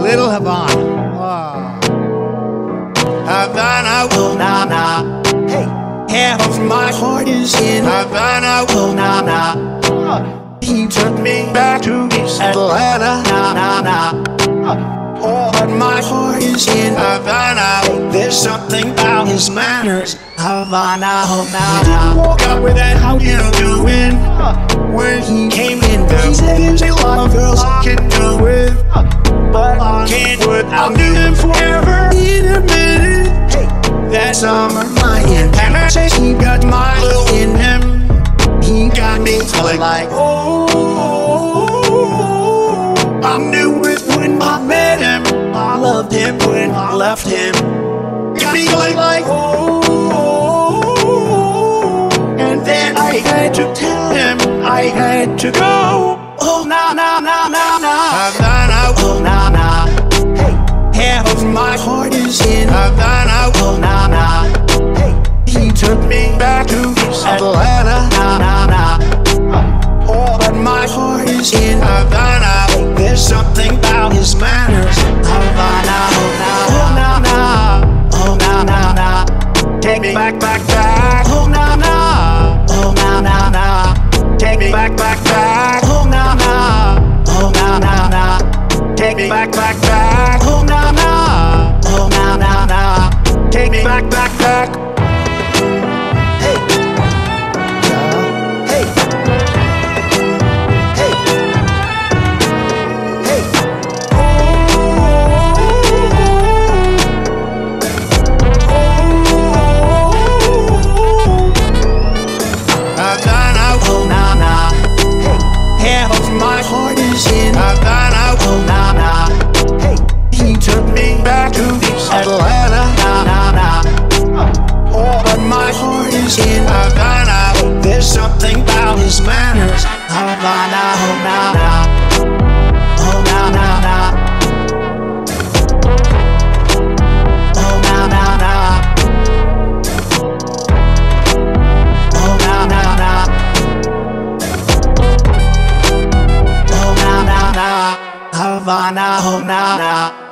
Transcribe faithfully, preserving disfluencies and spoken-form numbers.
Little Havana. Oh. Havana, oh na na. Hey, half of my heart is in Havana, oh na na. Uh, he took me back to East Atlanta, na na na. Uh, oh, but my heart is in Havana. There's something about his manners, Havana, oh na na. Walk up with that, how you doing? When he came in, he said there's a lot of girls I can do with, but I can't do it. I'll do them forever in a minute. Hey, that summer my antenna says he got my little in him. He got me feeling like, oh, I knew it when I met him. I loved him when I left him. Got me feeling like, oh, and then I had to tell him I had to go. Oh na na na na na Havana, oh na na. Hey, half of my heart is in Havana, oh na na. Hey, he took me back to East Atlanta, na na na. Oh, but my heart is in Havana. There's something about his manners, Havana, oh na na, oh na na na. Take me back, back, back, oh na na, oh na na na. Take me back, back, back, oh na na, oh na na na. Take me back, back, back, oh na na, oh na na na. Take me back, back, back. Hey, yeah, hey, hey, hey. Oh, Havana, oh na na. Hey, half of my heart is in Havana, oh na na. Hey, he took me back to East Atlanta, na na na. Oh, but my heart is in Havana. There's something about his manners, Havana, oh na na, oh na na na, oh na na na, oh na na na, oh na na na, Havana, oh na na.